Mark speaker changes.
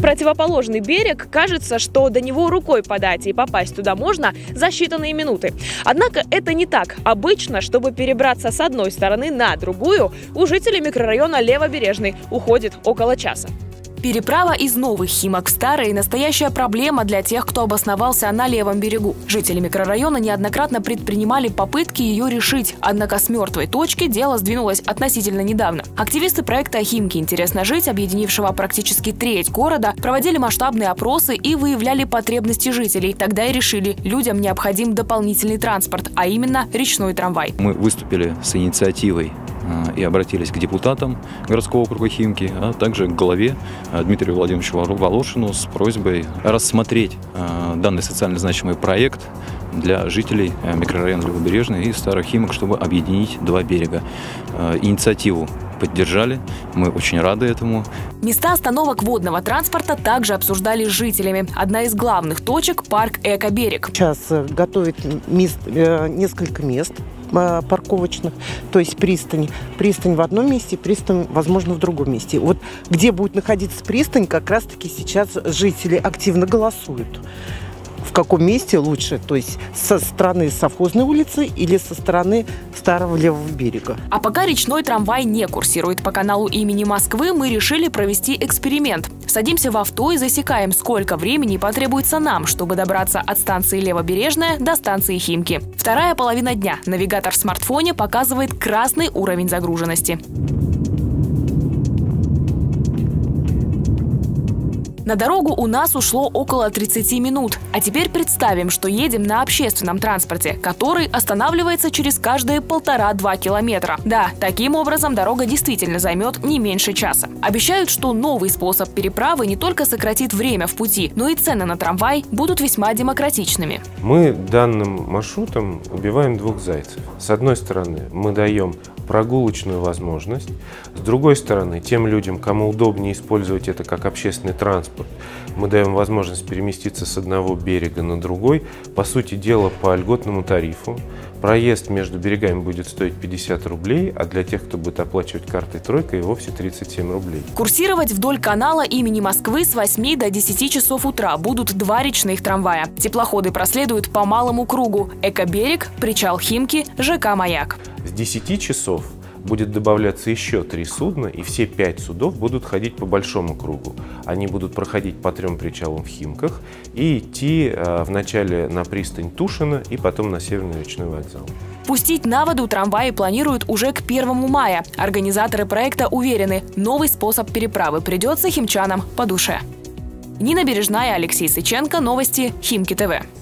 Speaker 1: противоположный берег кажется, что до него рукой подать и попасть туда можно за считанные минуты. Однако это не так. Обычно, чтобы перебраться с одной стороны на другую, у жителей микрорайона Левобережный уходит около часа. Переправа из Новых Химок в Старые – настоящая проблема для тех, кто обосновался на левом берегу. Жители микрорайона неоднократно предпринимали попытки ее решить, однако с мертвой точки дело сдвинулось относительно недавно. Активисты проекта «Химки. Интересно жить», объединившего практически треть города, проводили масштабные опросы и выявляли потребности жителей. Тогда и решили, людям необходим дополнительный транспорт, а именно речной трамвай.
Speaker 2: Мы выступили с инициативой и обратились к депутатам городского округа Химки, а также к главе Дмитрию Владимировичу Волошину с просьбой рассмотреть данный социально значимый проект для жителей микрорайона Левобережный и Старых Химок, чтобы объединить два берега. Инициативу поддержали, мы очень рады этому.
Speaker 1: Места остановок водного транспорта также обсуждали с жителями. Одна из главных точек – парк «Эко-берег».
Speaker 3: Сейчас готовят несколько мест парковочных, то есть пристань. Пристань в одном месте, пристань, возможно, в другом месте. Вот где будет находиться пристань, как раз-таки сейчас жители активно голосуют. В каком месте лучше, то есть со стороны Совхозной улицы или со стороны Старого Левого берега.
Speaker 1: А пока речной трамвай не курсирует по каналу имени Москвы, мы решили провести эксперимент. Садимся в авто и засекаем, сколько времени потребуется нам, чтобы добраться от станции Левобережная до станции Химки. Вторая половина дня. Навигатор в смартфоне показывает красный уровень загруженности. На дорогу у нас ушло около 30 минут. А теперь представим, что едем на общественном транспорте, который останавливается через каждые 1,5-2 километра. Да, таким образом дорога действительно займет не меньше часа. Обещают, что новый способ переправы не только сократит время в пути, но и цены на трамвай будут весьма демократичными.
Speaker 4: Мы данным маршрутом убиваем двух зайцев. С одной стороны, мы даем прогулочную возможность. С другой стороны, тем людям, кому удобнее использовать это как общественный транспорт, мы даем возможность переместиться с одного берега на другой, по сути дела, по льготному тарифу. Проезд между берегами будет стоить 50 рублей, а для тех, кто будет оплачивать картой «Тройка», и вовсе 37 рублей.
Speaker 1: Курсировать вдоль канала имени Москвы с 8 до 10 часов утра будут два речных трамвая. Теплоходы проследуют по малому кругу – «Эко-берег», причал Химки, ЖК «Маяк».
Speaker 4: С 10 часов будет добавляться еще 3 судна, и все 5 судов будут ходить по большому кругу. Они будут проходить по 3 причалам в Химках и идти вначале на пристань Тушино и потом на Северный речной вокзал.
Speaker 1: Пустить на воду трамваи планируют уже к 1 мая. Организаторы проекта уверены, новый способ переправы придется химчанам по душе. Нина Бережная, Алексей Сыченко, новости Химки ТВ.